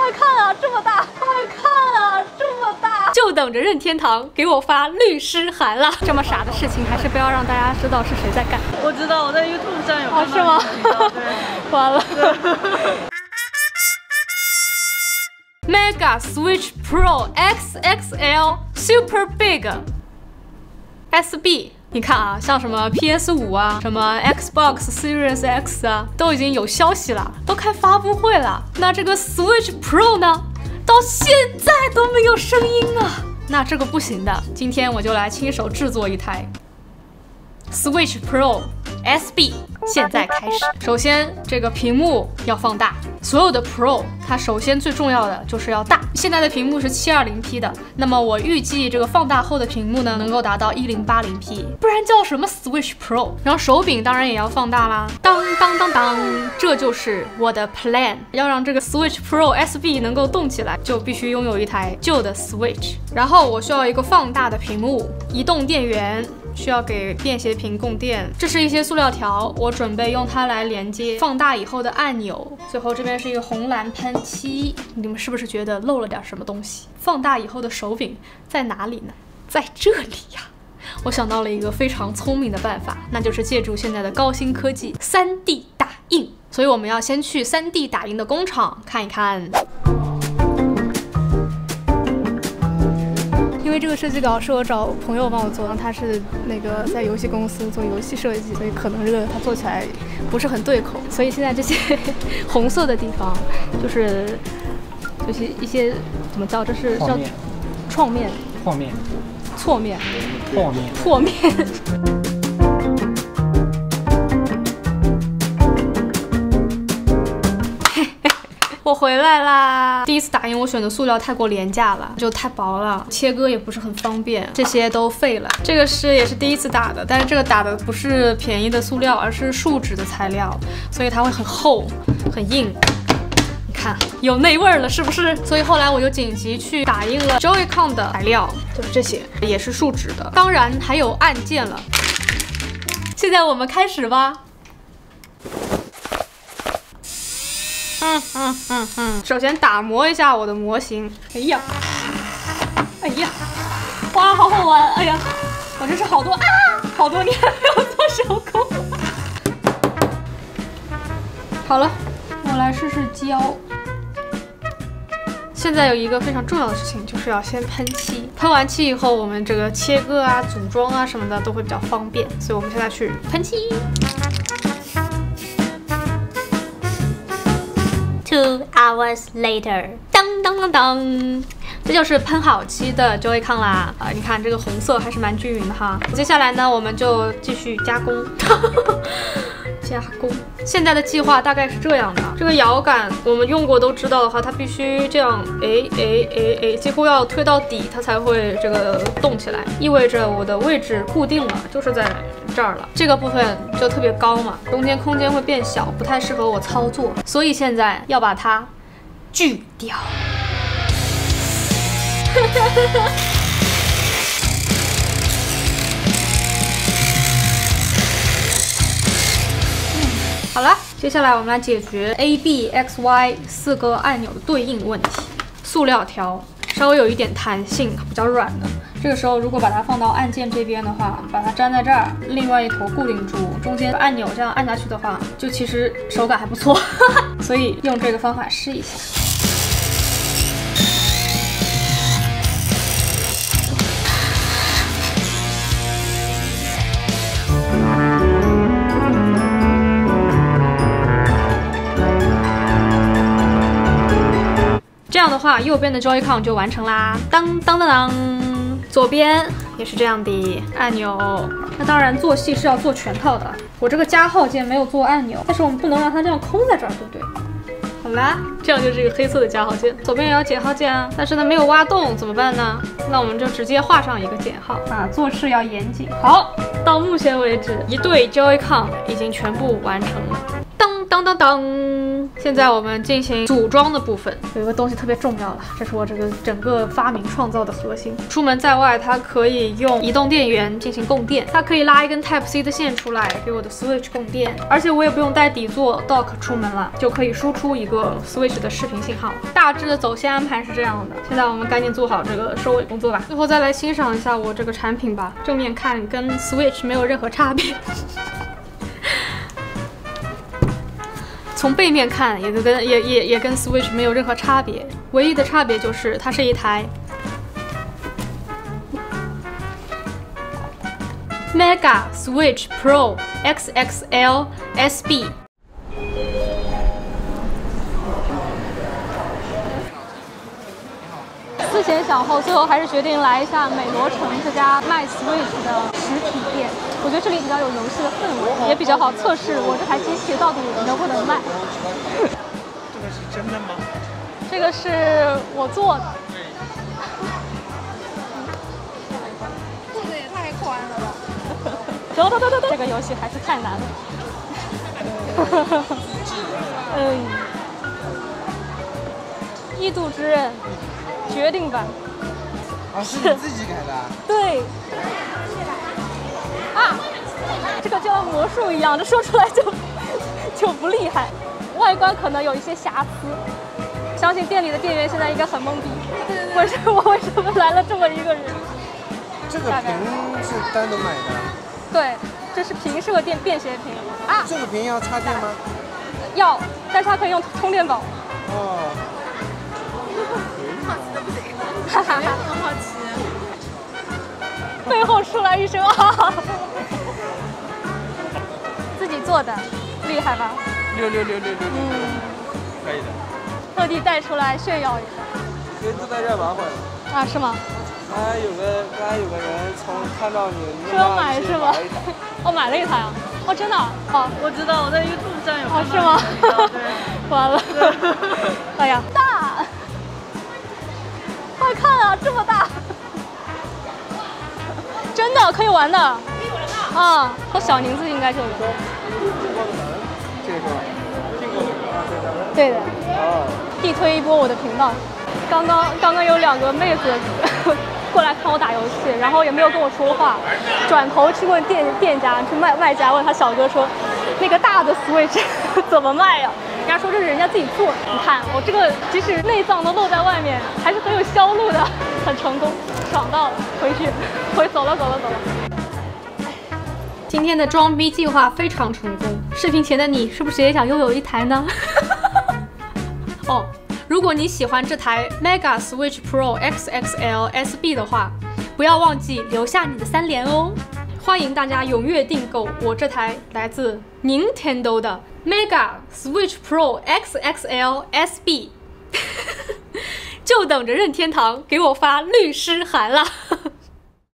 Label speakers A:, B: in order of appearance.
A: 快看啊，这么大！快看啊，这么大！就等着任天堂给我发律师函了。这么傻的事情，还是不要让大家知道是谁在干。
B: 我知道，我在 YouTube 上有看到。
A: 是吗？
B: 对，
A: 完了。Mega Switch Pro XXL Super Big SB， 你看啊，像什么 PS5啊，什么 Xbox Series X 啊，都已经有消息了，都开发布会了。那这个 Switch Pro 呢，到现在都没有声音啊。那这个不行的，今天我就来亲手制作一台 Switch Pro SB， 现在开始。首先，这个屏幕要放大。所有的 Pro， 它首先最重要的就是要大。现在的屏幕是 720P 的，那么我预计这个放大后的屏幕呢，能够达到 1080P， 不然叫什么 Switch Pro？ 然后手柄当然也要放大啦，当当当当，这就是我的 plan。要让这个 Switch Pro SB 能够动起来，就必须拥有一台旧的 Switch。然后我需要一个放大的屏幕，移动电源。需要给便携屏供电，这是一些塑料条，我准备用它来连接放大以后的按钮。最后这边是一个红蓝喷漆，你们是不是觉得漏了点什么东西？放大以后的手柄在哪里呢？在这里呀！我想到了一个非常聪明的办法，那就是借助现在的高新科技 3D 打印。所以我们要先去 3D 打印的工厂看一看。因为这个设计稿是我找朋友帮我做的，他是那个在游戏公司做游戏设计，所以可能这个他做起来不是很对口，所以现在这些红色的地方就是一些怎么叫，这是叫创面、
C: 破面、
A: 错面、
C: 破面、
A: 破面。我回来啦！第一次打印我选的塑料太过廉价了，就太薄了，切割也不是很方便，这些都废了。这个也是第一次打的，但是这个打的不是便宜的塑料，而是树脂的材料，所以它会很厚、很硬。你看，有内味了是不是？所以后来我就紧急去打印了 Joy-Con 的材料，就是这些，也是树脂的，当然还有按键了。现在我们开始吧。首先打磨一下我的模型。哎呀，哇，好好玩！哎呀，我这是好多年没有做手工。好了，我来试试胶。现在有一个非常重要的事情，就是要先喷漆。喷完漆以后，我们这个切割啊、组装啊什么的都会比较方便，所以我们现在去喷漆。2 hours later， 当当当当，这就是喷好漆的 Joy-Con 啦。你看这个红色还是蛮均匀的哈。接下来呢，我们就继续加工。加工。现在的计划大概是这样的，这个摇杆我们用过都知道的话，它必须这样，几乎要推到底，它才会这个动起来，意味着我的位置固定了，就是在这儿了。这个部分就特别高嘛，中间空间会变小，不太适合我操作，所以现在要把它锯掉。好了，接下来我们来解决 A、B、X、Y 4个按钮的对应问题。塑料条稍微有一点弹性，比较软的。这个时候如果把它放到按键这边的话，把它粘在这儿，另外一头固定住，中间按钮这样按下去的话，就其实手感还不错。所以用这个方法试一下。这样的话，右边的 Joy-Con 就完成啦。当当当当，左边也是这样的按钮。那当然，做戏是要做全套的。我这个加号键没有做按钮，但是我们不能让它这样空在这儿，对不对？好啦，这样就是一个黑色的加号键。左边也要减号键啊，但是它没有挖洞，怎么办呢？那我们就直接画上一个减号啊，做事要严谨。好，到目前为止，一对 Joy-Con 已经全部完成了。当当当当！现在我们进行组装的部分，有一个东西特别重要了，这是我这个整个发明创造的核心。出门在外，它可以用移动电源进行供电，它可以拉一根 Type C 的线出来给我的 Switch 供电，而且我也不用带底座 dock 出门了，就可以输出一个 Switch 的视频信号。大致的走线安排是这样的。现在我们赶紧做好这个收尾工作吧。最后再来欣赏一下我这个产品吧。正面看跟 Switch 没有任何差别。从背面看也跟 Switch 没有任何差别，唯一的差别就是它是一台 Mega Switch Pro XXL SB。思前想后，最后还是决定来一下美罗城这家卖 Switch 的实体店。我觉得这里比较有游戏的氛围，也比较好测试我这台机器到底能不能卖。
C: 这个是真的吗？
A: 这个是我做的。
D: 做的也太宽了吧！
A: 对，这个游戏还是太难了。异度之刃。决定版
C: 啊，是你自己改的？
A: 对。啊，这个就像魔术一样，这说出来就不厉害。外观可能有一些瑕疵，相信店里的店员现在应该很懵逼。我为什么来了这么一个人？
C: 这个屏是单独买的？
A: 对，这是屏，是个便携屏啊。
C: 这个屏要插电吗？
A: 要，但是它可以用充电宝。
C: 哦。
D: 哈哈，很好奇。
A: 背后出来一声啊！自己做的，厉害吧
C: 66666，可以的。
A: 特地带出来炫耀一下。
C: 因为都在这玩会了。
A: 啊，是吗？
C: 刚才有个人看到你
A: 说买是吗？哦，买了一台啊！哦，真的？哦，
B: 我知道，我在 YouTube 上有看到。
A: 哦，是吗？
B: 对，
A: 完了。哎呀，大！快看啊，这么大！真的可以玩的。啊，我小宁子应该就有。
C: 这个听过的。
A: 对的。
C: 哦。
A: 地推一波我的频道。刚刚有2个妹子过来看我打游戏，然后也没有跟我说话，转头去问店家，去卖家问他小哥说，那个大的 Switch 怎么卖呀？人家说这是人家自己做，你看我这个即使内脏都露在外面，还是很有销路的，很成功，爽到了，走了。今天的装逼计划非常成功，视频前的你是不是也想拥有一台呢？哦。如果你喜欢这台 Mega Switch Pro XXL SB 的话，不要忘记留下你的3连哦！欢迎大家踊跃订购我这台来自 Nintendo 的 Mega Switch Pro XXL SB， 就等着任天堂给我发律师函了。